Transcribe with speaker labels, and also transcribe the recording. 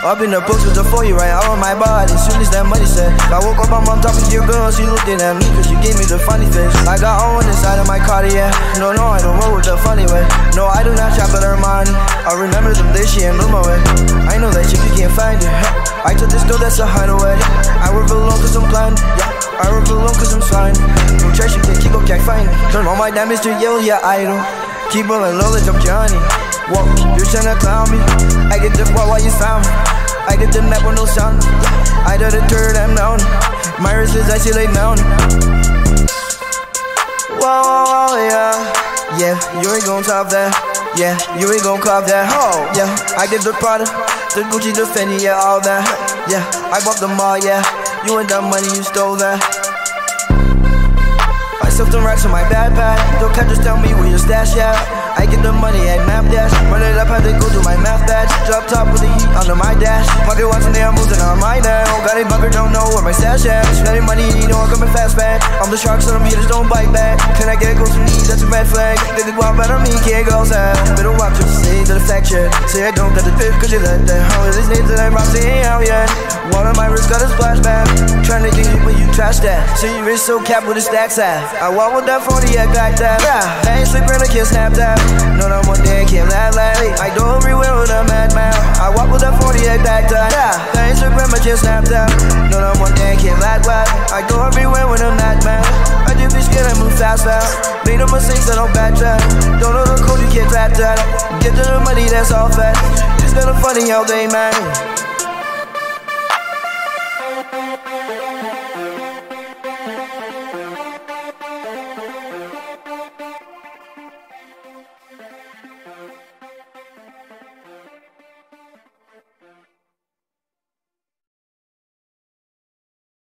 Speaker 1: Up in the books with the 4 you right out on my body. Soon as that money said, I woke up, my mom talking to your girl. She looking at me cause you gave me the funny face. I got on inside of my Cartier. No, I don't roll with the funny way. No, I do not shop at Armani. I remember the day she ain't blew my way. I know that chick, you can't find it. I took this girl that's a hideaway. I work alone cause I'm blind. I work alone cause I'm signed. No trash, you can't find it. Turn all my damage to yell, yeah, idol. Keep rolling low like I'm Johnny. Whoa, you're trying to clown me. I get the ball while you found me. I get the map with no sound. I did it, turn them down. My wrist is icy like mountain. Whoa, yeah. Yeah, you ain't gon' top that. Yeah, you ain't gon' cop that. Oh, yeah, I get the Prada, the Gucci, the Fendi, yeah, all that. Yeah, I bought them all, yeah. You ain't that money, you stole that. I stuffed them racks in my backpack. Don't catch, just tell me where your stash at. I get the money at Map Dash. Run it up, had to go do my math badge. Drop top with the heat under my dash. Market watching, they are moving on my now. Got a bunker, don't know where my stash at. Spending money, you know I'm coming fast back. I'm the shark, so them haters don't bite back. Can I get close to me? That's a red flag. They could go out better me, can't go sad. Better watch what you say to the fact check. Say I don't got the fit, cause you let that. How is this name that I'm rocking ain't out yet? One of my wrists got a splashback. Trying to get you, but you trash that. So you wrist so capped with a stacks half. I walk with that 40 at back that. I ain't slick, I can't snap that. No, that one day I can't laugh like I go everywhere with a madman. I walk with a 48 back time. I ain't Instagram, I just snap that. No, that one day I can't laugh like I go everywhere with a madman. I do be scared, I move fast. Made no mistakes, I don't backtrack. Don't know the code, you can't tap that. Get to the money, that's all fat. It's kinda funny how they man.